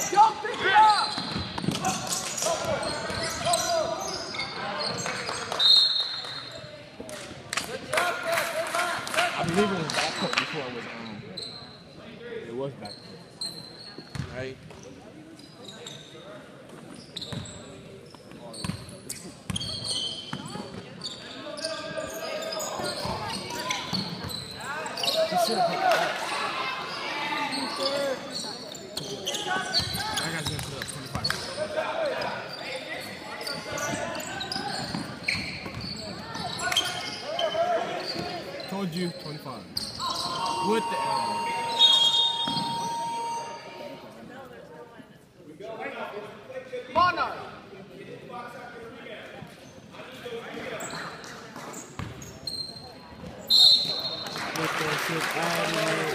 I believe it was back court before it was back court. Right? He should have picked it up. I got to put up 25. Told you 25. With the elbow. Monarch. With that shit out of here.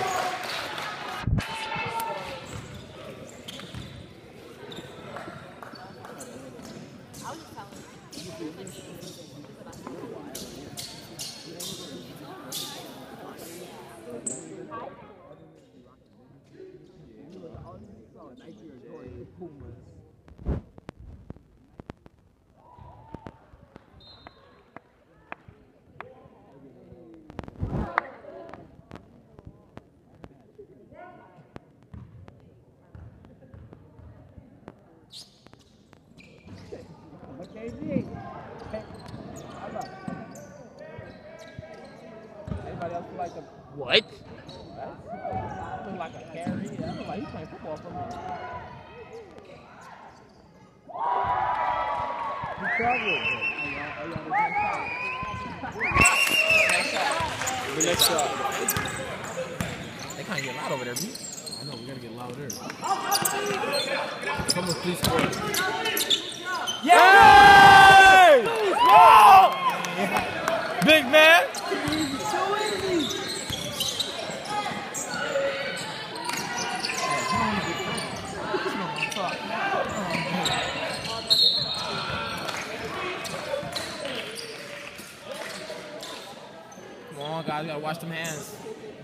Anybody else feel like a What? look like a carry? Yeah, I look like he's playing football for me. He traveled. The next shot. They can't get loud over there, B. I know, we gotta get louder. Someone please score. Yay! Oh! Big man! Come on, guys, we gotta wash them hands.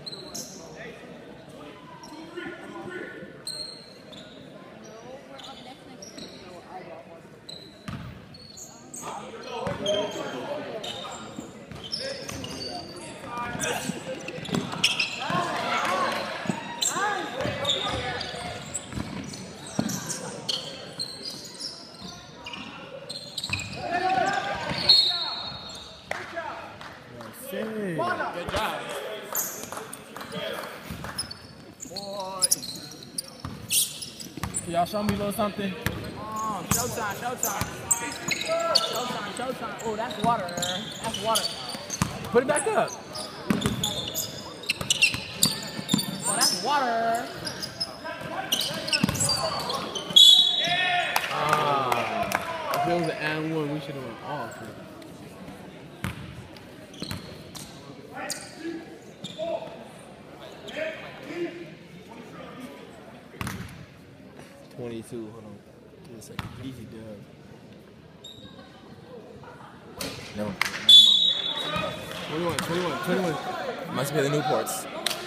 Good job. Boy. Can y'all show me a little something? Showtime, showtime. Showtime, showtime. Oh, that's water. That's water. Put it back up. Oh, that's water. If it was an and one, we should have went off. 22, hold on. Give me a second. Easy dub. No. 21. Must be the Newports.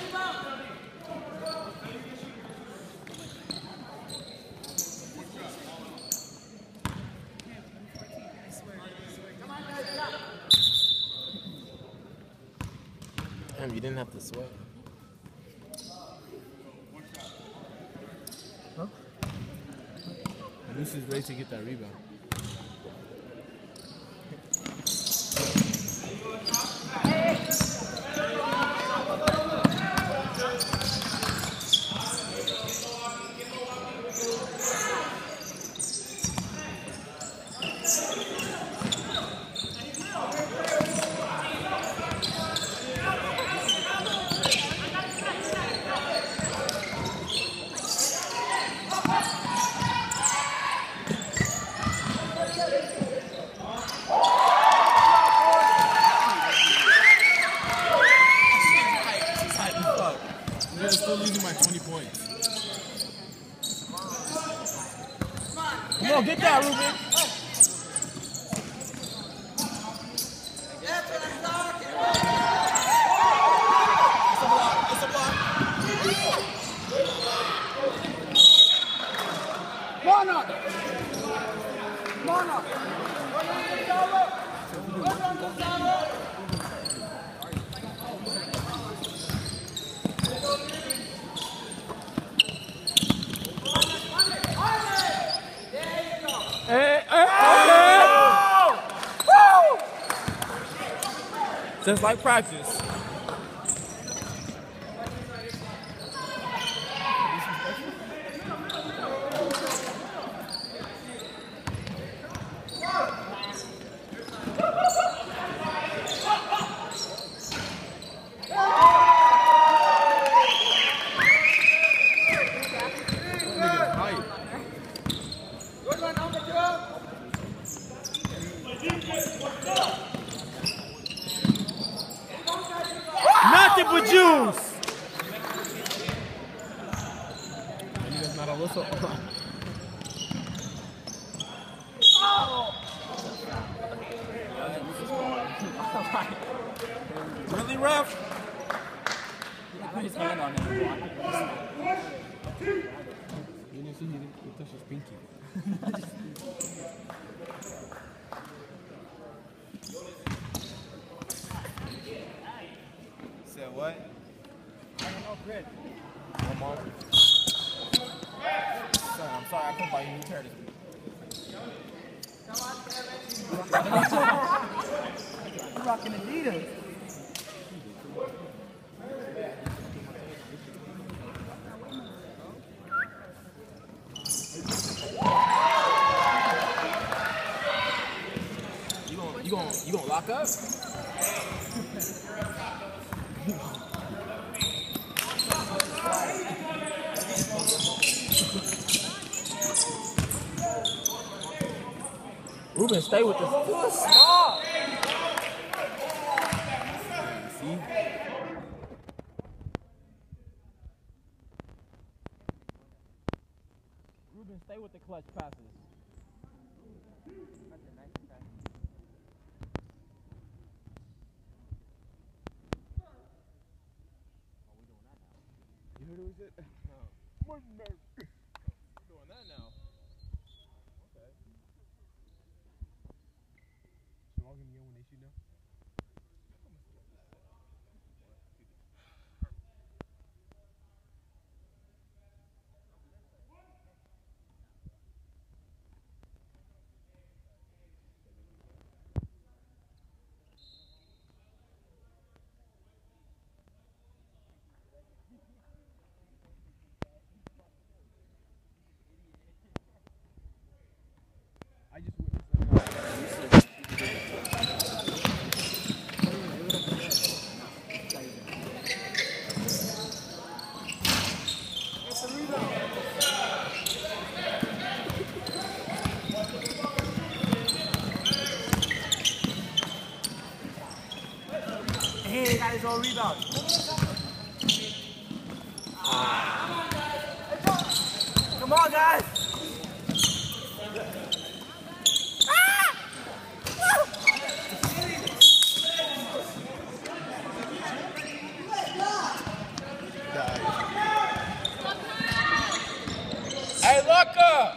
Damn, you didn't have to sweat. Huh? Lucy's ready to get that rebound. I'm still losing my 20 points. Come on, get that, Ruben. That's what I'm talking about. It's a block. Monarch! Monarch! Hey, okay. Woo! Just like practice. Nothing but juice. That's not a whistle. Really, ref? He put his hand on him and blocked it. You didn't see he touched his pinky. Said what? I don't know, Grid. One more. Sorry, I'm sorry, I couldn't buy you new turtles. You're rocking Adidas. You gonna lock up? Ruben, stay with this. Too small. See? Ruben, stay with the clutch passes. You heard what we said? No. Doing that now. Okay. So I'm gonna yell when they shoot now? I just witnessed that. Hey, he got his own rebound. Come on, guys. Hey, look up!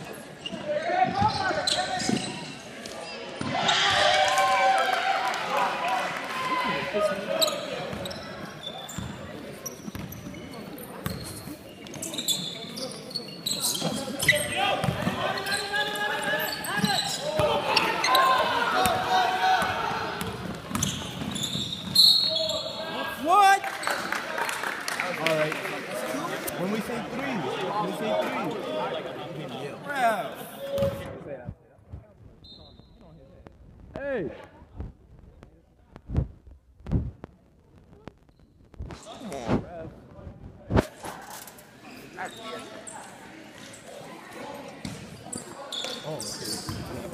What? All right. When we say three. Ref. Hey. Come on, ref. Oh, okay.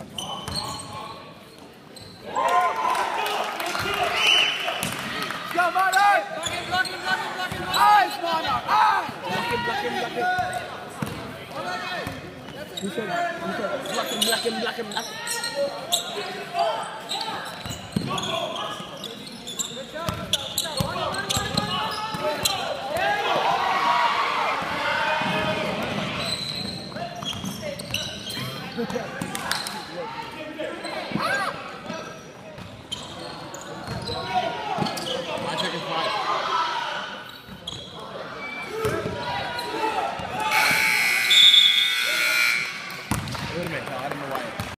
Go, Monarch! Block him. Eyes, Monarch! Eyes! Block him. Who said that? Block him.